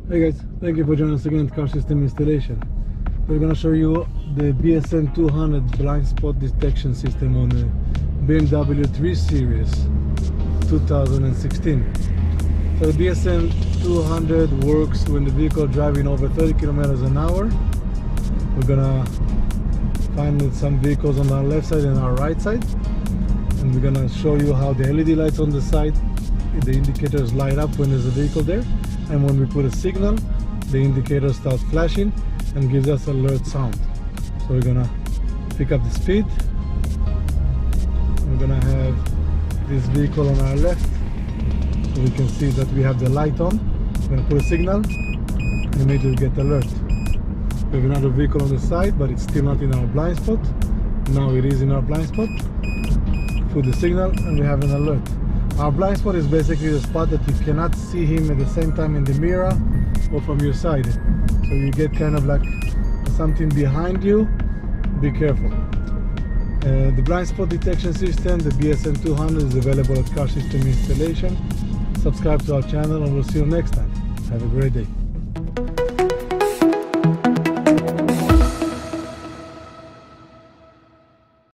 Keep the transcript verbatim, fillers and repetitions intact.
Hey guys, thank you for joining us again at Car System Installation. We're going to show you the B S M two hundred blind spot detection system on the B M W three series two thousand sixteen. So the B S M two hundred works when the vehicle driving over thirty kilometers an hour. We're going to find some vehicles on our left side and our right side, and we're going to show you how the L E D lights on the side, the indicators light up when there's a vehicle there, and when we put a signal, the indicator starts flashing and gives us alert sound. So we're gonna pick up the speed. We're gonna have this vehicle on our left, so we can see that we have the light on. We're gonna put a signal and immediately get alert. We have another vehicle on the side, but it's still not in our blind spot. Now it is in our blind spot. Put the signal and we have an alert. Our blind spot is basically the spot that you cannot see him at the same time in the mirror or from your side. So you get kind of like something behind you. Be careful. Uh, the blind spot detection system, the B S M two hundred, is available at Car System Installation. Subscribe to our channel and we'll see you next time. Have a great day.